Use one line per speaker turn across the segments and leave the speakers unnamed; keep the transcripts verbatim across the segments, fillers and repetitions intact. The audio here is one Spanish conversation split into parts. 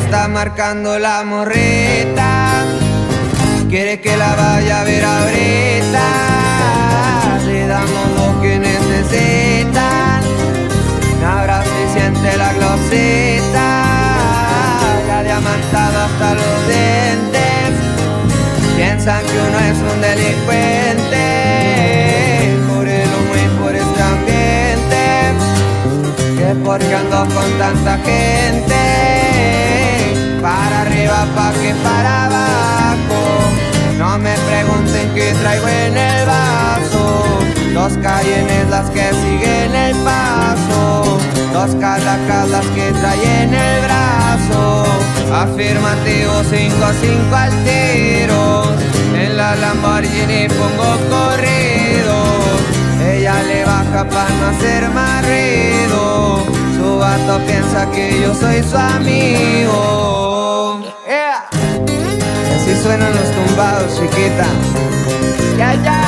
está marcando la morrita, quiere que la vaya a ver ahorita. Le damos lo que necesitan, un abrazo y siente la glosita, la diamantada hasta los dientes. Piensan que uno es un delincuente por el humo y por este ambiente, que porque ando con tanta gente. Para arriba pa' que para abajo, no me pregunten qué traigo en el vaso. Dos Cayennes las que siguen el paso, dos calacas las que trae en el brazo. Afirmativo, cinco a cinco al tiro, en la Lamborghini pongo corrido. Ella le baja pa' no hacer más ruido, su vato piensa que yo soy su amigo. Yeah. Y así suenan los tumbados, chiquita. Ya, ya.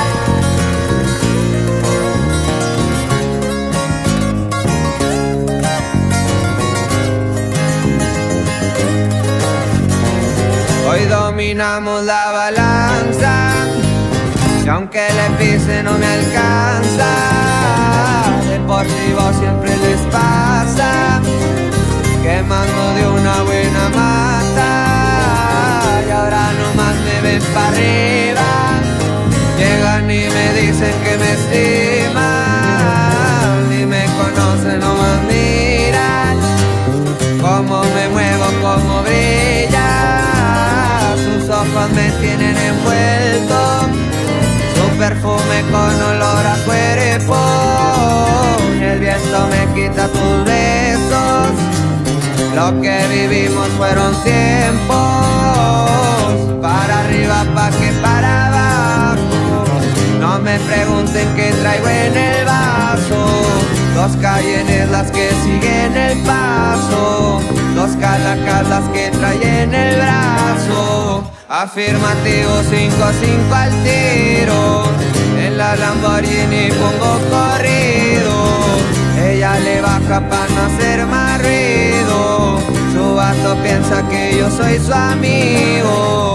Hoy dominamos la balanza, y aunque le pise no me alcanza. Deportivo siempre les pasa, quemando de una buena mata. Y ahora nomás me ven pa' arriba, llegan y me dicen que me estiman. Ni me conocen, nomás miran cómo me muevo, cómo brilla. Sus ojos me tienen envuelto, su perfume con olor a cuerpo. El viento me quita tus besos, lo que vivimos fueron tiempos. Para arriba pa' que para abajo, no me pregunten qué traigo en el vaso. Dos Cayennes las que siguen el paso, dos calacas las que trae en el brazo. Afirmativo, cinco a cinco al tiro, en la Lamborghini pongo corrido. Ella le baja pa' no hacer más ruido, su vato piensa que yo soy su amigo.